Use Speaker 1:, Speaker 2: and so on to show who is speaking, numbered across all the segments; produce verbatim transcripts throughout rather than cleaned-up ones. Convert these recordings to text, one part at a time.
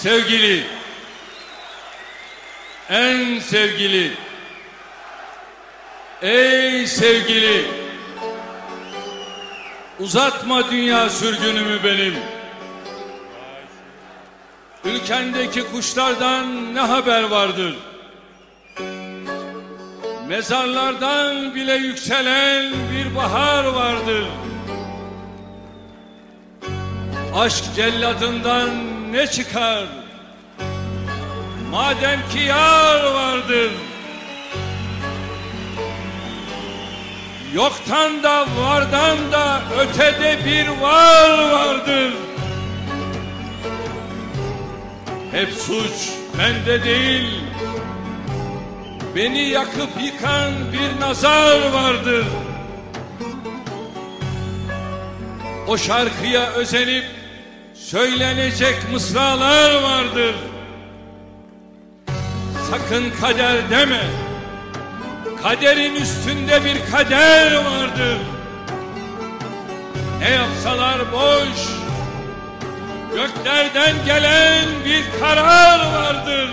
Speaker 1: Sevgili, en sevgili, ey sevgili, uzatma dünya sürgünümü benim. Ülkendeki kuşlardan ne haber vardır? Mezarlardan bile yükselen bir bahar vardır. Aşk celladından ne çıkar? Madem ki yar vardır. Yoktan da vardan da ötede bir var vardır. Hep suç bende değil, beni yakıp yıkan bir nazar vardır. O şarkıya özenip söylenecek mısralar vardır. Sakın kader deme, kaderin üstünde bir kader vardır. Ne yapsalar boş, göklerden gelen bir karar vardır.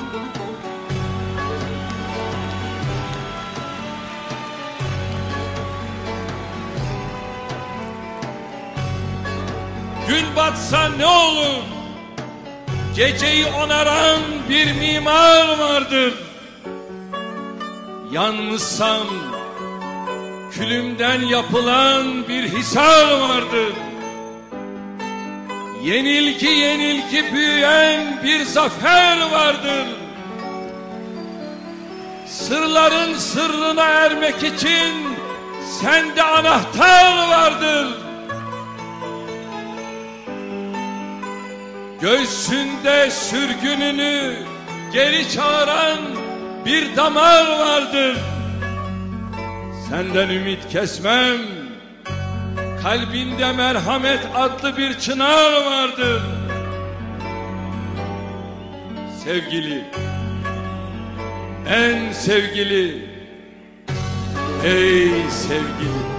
Speaker 1: Gün batsa ne olur? Geceyi onaran bir mimar vardır. Yanmışsam külümden yapılan bir hisar vardır. Yenilgi yenilgi büyüyen bir zafer vardır. Sırların sırrına ermek için sende anahtar vardır. Göğsünde sürgününü geri çağıran bir damar vardır. Senden ümit kesmem. Kalbinde merhamet adlı bir çınar vardır. Sevgili, en sevgili, ey sevgili.